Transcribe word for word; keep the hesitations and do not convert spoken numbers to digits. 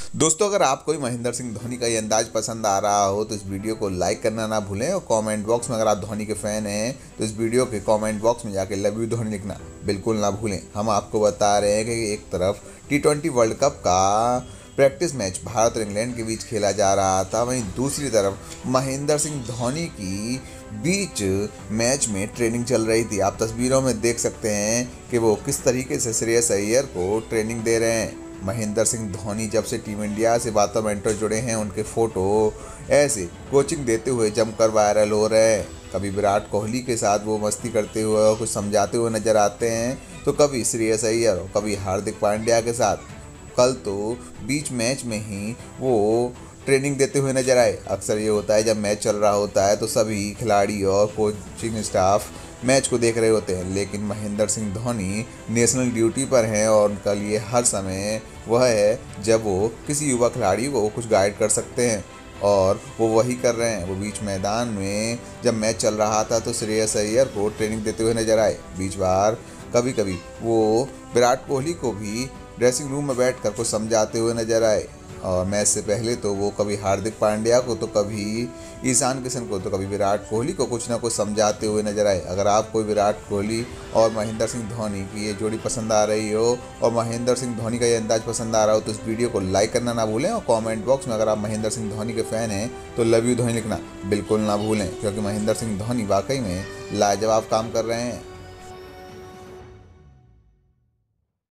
दोस्तों, अगर आपको भी महेंद्र सिंह धोनी का ये अंदाज पसंद आ रहा हो तो इस वीडियो को लाइक करना ना भूलें, और कमेंट बॉक्स में अगर आप धोनी के फैन हैं तो इस वीडियो के कमेंट बॉक्स में जाके लव यू धोनी लिखना बिल्कुल ना भूलें। हम आपको बता रहे हैं कि एक तरफ टी ट्वेंटी वर्ल्ड कप का प्रैक्टिस मैच भारत और इंग्लैंड के बीच खेला जा रहा था, वहीं दूसरी तरफ महेंद्र सिंह धोनी की बीच मैच में ट्रेनिंग चल रही थी। आप तस्वीरों में देख सकते हैं कि वो किस तरीके से श्रेयस अय्यर को ट्रेनिंग दे रहे हैं। महेंद्र सिंह धोनी जब से टीम इंडिया से बातों मेंटर जुड़े हैं, उनके फोटो ऐसे कोचिंग देते हुए जमकर वायरल हो रहे हैं। कभी विराट कोहली के साथ वो मस्ती करते हुए और कुछ समझाते हुए नजर आते हैं, तो कभी श्रेयस अय्यर और कभी हार्दिक पांड्या के साथ। कल तो बीच मैच में ही वो ट्रेनिंग देते हुए नजर आए। अक्सर ये होता है जब मैच चल रहा होता है तो सभी खिलाड़ी और कोचिंग स्टाफ मैच को देख रहे होते हैं, लेकिन महेंद्र सिंह धोनी नेशनल ड्यूटी पर हैं और उनका लिए हर समय वह है जब वो किसी युवा खिलाड़ी को कुछ गाइड कर सकते हैं, और वो वही कर रहे हैं। वो बीच मैदान में जब मैच चल रहा था तो श्रेयस अय्यर को ट्रेनिंग देते हुए नजर आए। बीच बार कभी कभी वो विराट कोहली को भी ड्रेसिंग रूम में बैठ कर कुछ समझाते हुए नजर आए, और मैच से पहले तो वो कभी हार्दिक पांड्या को तो कभी ईशान किशन को तो कभी विराट कोहली को कुछ ना कुछ समझाते हुए नजर आए। अगर आपको विराट कोहली और महेंद्र सिंह धोनी की ये जोड़ी पसंद आ रही हो और महेंद्र सिंह धोनी का ये अंदाज पसंद आ रहा हो तो इस वीडियो को लाइक करना ना भूलें, और कमेंट बॉक्स में अगर आप महेंद्र सिंह धोनी के फ़ैन हैं तो लव यू धोनी लिखना बिल्कुल ना भूलें, क्योंकि महेंद्र सिंह धोनी वाकई में लाजवाब काम कर रहे हैं।